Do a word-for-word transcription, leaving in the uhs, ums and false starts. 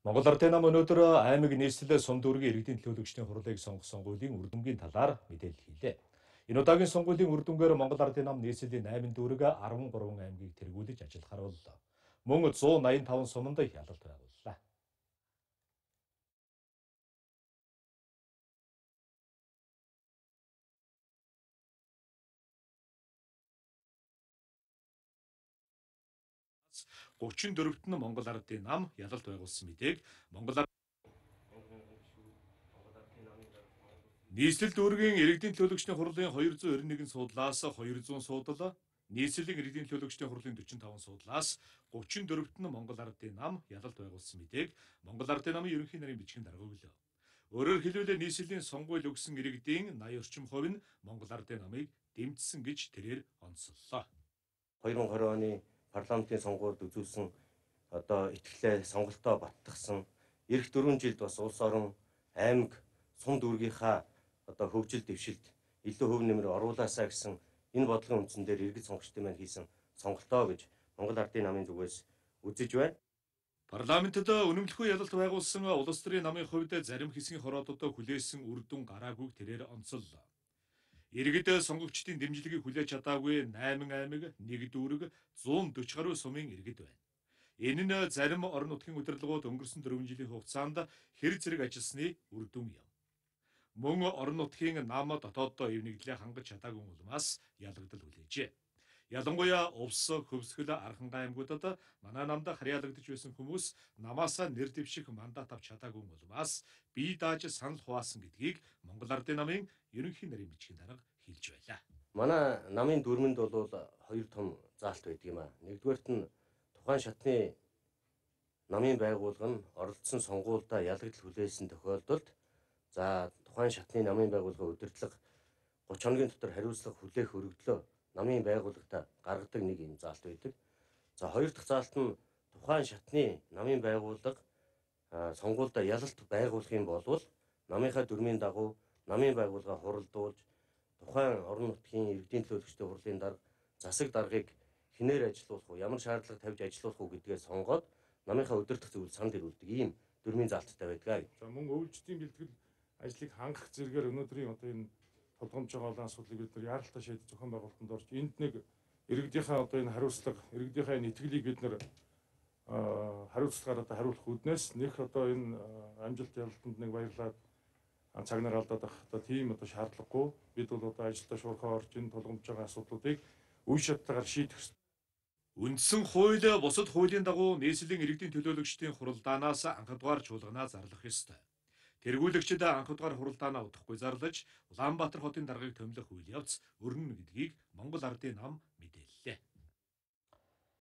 Монгол Ардын нам өнөөдөр аймаг нийслэлээ сум дүүргийн иргэдийн төлөөлөгчдийн хурлыг сонгох сонгуулийн үр дүнгийн талаар мэдээлэл хийлээ. Энэ удаагийн сонгуулийн үр дүнгээр Монгол Ардын нам нийслэлийн найман дүүрэг арван гурван аймгийг тэргүүлж ажиллахаар боллоо. Мөн зуун найман таван суманд ялалт байгууллаа. гучин дөрөвт нь Монгол Ардын нам ялалт байгуулсан мэдээг Монгол нийслэл дүүргийн иргэдийн төлөөлөгчдийн хурлын хоёр зуун нэрийн нэгэн суудлаас хоёр зуун суудал, нийслэлийн иргэдийн төлөөлөгчдийн хурлын дөрвөн таван суудлаас гучин дөрөвт нь Монгол Ардын нам ялалт байгуулсан мэдээг Монгол Ардын намын ерөнхий нарийн бичгийн дарга өглөө. Өөрөөр хэлбэл нийслэлийн сонгуул өгсөн иргэдийн ноён орчим хувь нь Монгол Ардын намыг дэмжсэн гэж тэрээр онцоллоо. хоёр nghìn and twenty оны парламентын сонгуульд үзүүлсэн одоо итгэлээ сонголтоо баттгсан эх дөрвөн жилд бас улс орон аймаг сум дүүргийнхаа одоо хөгжил дэвшилд илүү хөв нэмэр оруулаасаа гэсэн энэ бодлогын үндсэн дээр иргэд сонгогчдын маань хийсэн сонголтоо гэж Монгол Ардын намын зүгээс үзэж байна. Парламентод үнэмлэхүй ялалт байгуулсан улс төрийн намын хувьд зарим хэсгийн хороододоо хүлээсэн үр дүн гараагүйг тэрээр онцоллоо. Иргэд сонгогчдын дэмжлэгийг хүлээж чадаагүй найман аймаг, нэг дүүрэг, зуун дөрвөн гаруй сумын иргэд байна. Энэ нь зарим орон нутгийн удирдлагууд өнгөрсөн дөрвөн жилийн хугацаанд хэр зэрэг ажилласны үр дүн юм. Мөн орон нутгийн нам дотооддоо эвнэгдлээ хангаж чадаагүй улмаас ялагдал хүлээжээ. Ялангуяа Увс, Хөвсгөл, Архангай аймагуудад манай намд харьяалагдж байсан хүмүүс намаасаа нэр дэвших мандат авч чадаагүй улмаас бие дааж санал хуваасан гэдгийг Монгол Ардын намын ерөнхий нарийн бичгийн дарга хэлж байлаа. Манай намын дүрмэнд бол хоёр том заалт байдаг юм аа. Нэгдүгээрт нь тухайн шатны намын байгууллага нь оролцсон сонгуульдаа ялагдал хүлээсэн тохиолдолд за тухайн шатны намын байгууллага удирдлага гуч хоногийн дотор хариуцлага хүлээх өргөдлөө намын байгууллагад гаргадаг нэг юм заалт байдаг. За хоёр дахь заалт нь тухайн шатны намын байгууллага сонгуульдаа ялалт байгуулах юм бол намынхаа дүрмийн дагуу намын байгууллага хуралдуулж тухайн орон нутгийн иргэдийн төлөөлөгчдийн хурлын дарга засаг даргыг хинээр ажилуулах уу, ямар шаардлага тавьж ажилуулах уу гэдгээ сонгоод намынхаа удирдах зөвлөл санал ирүүлдэг ийм дүрмийн заалттай байдаг. За мөн өвлжтийн бэлтгэл ажлыг хангах зэрэгээр өнөөдрийн одоо энэ толгомж байгаа олон асуудлыг бид нар яаралтай шийдэж зохион байгуулалтанд орж энд нэг иргэдийнхээ одоо энэ хариуцлага, иргэдийнхээ энэ итгэлийг бид нар хариуцлагаар одоо хариулах үүднээс нэх одоо энэ амжилт ялалтанд нэг баярлаад цаг нар алдаад ах одоо тийм одоо шаардлагагүй бид бол одоо ажилдаа шуурхаа орж энэ толгомж байгаа асуудлуудыг үе шаттайгаар шийдэх ёстой. Үндсэн хууль бусад хуулийн дагуу нийслэлийн иргэдийн төлөөлөгчдийн хуралдаанаас анхадугаар чуулганаа зарлах ёстой. Тэргүүлэгчид анхудгаар хуралдаанаа удахгүй зарлаж Улаанбаатар хотын даргаыг томилох үйл явц өрнөн гэдгийг Монгол Ардын нам